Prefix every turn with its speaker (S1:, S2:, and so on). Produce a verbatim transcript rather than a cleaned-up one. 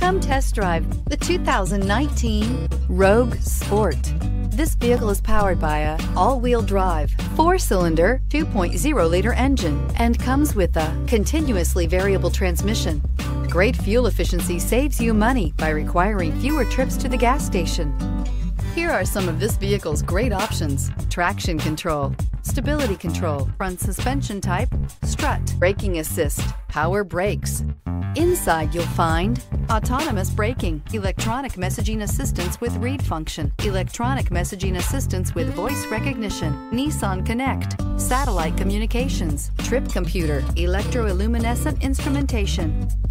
S1: Come test drive the two thousand nineteen Rogue Sport. This vehicle is powered by a all-wheel drive, four-cylinder, two point oh liter engine and comes with a continuously variable transmission. Great fuel efficiency saves you money by requiring fewer trips to the gas station. Here are some of this vehicle's great options: traction control, stability control, front suspension type, strut, braking assist, power brakes. Inside you'll find autonomous braking, electronic messaging assistance with read function, electronic messaging assistance with voice recognition, Nissan Connect, satellite communications, trip computer, electroluminescent instrumentation,